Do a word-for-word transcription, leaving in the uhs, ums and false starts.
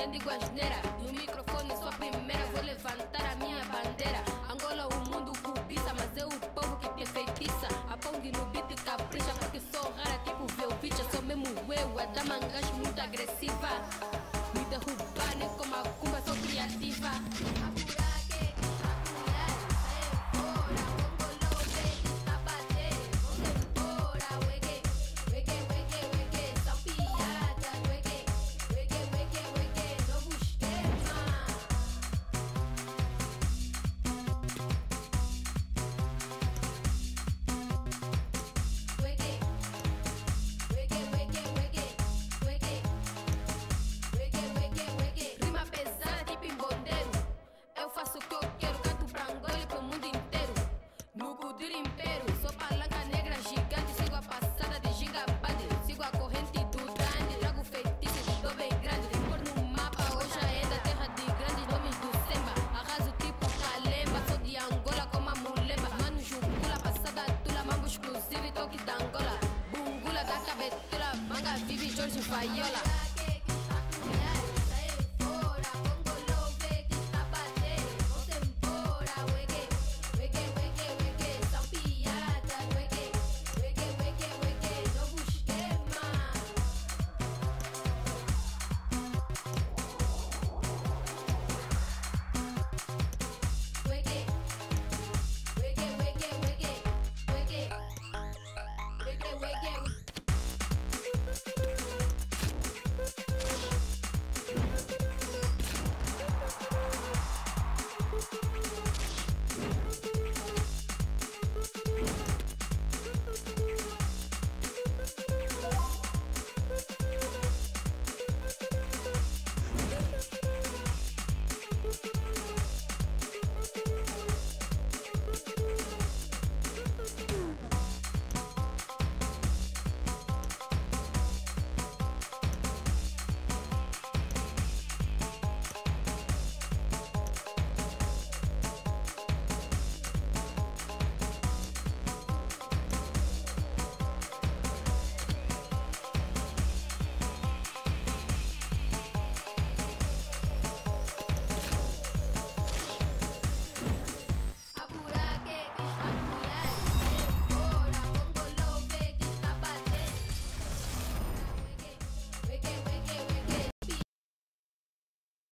digo asneira. No microfone sou a primeira, vou levantar a minha bandeira. Angola o mundo cobiça, mas é o povo que te feitiça. A Pong no beat capricha, porque sou rara tipo Velvicha. Sou mesmo eu, a da mangas muito agressiva. Me derrubar nem como a cumba, sou criativa. Sigo a corrente do grande, trago feitiço de dor bem grande. Pôr no mapa, hoje ainda terra de grandes nomes do Semba. Arraso tipo Calemba, sou de Angola como a Mulemba. Mano, Jungula, passada tula, mambo exclusivo e toque da Angola. Bungula da cabetula, manga vive Jorge Vaiola.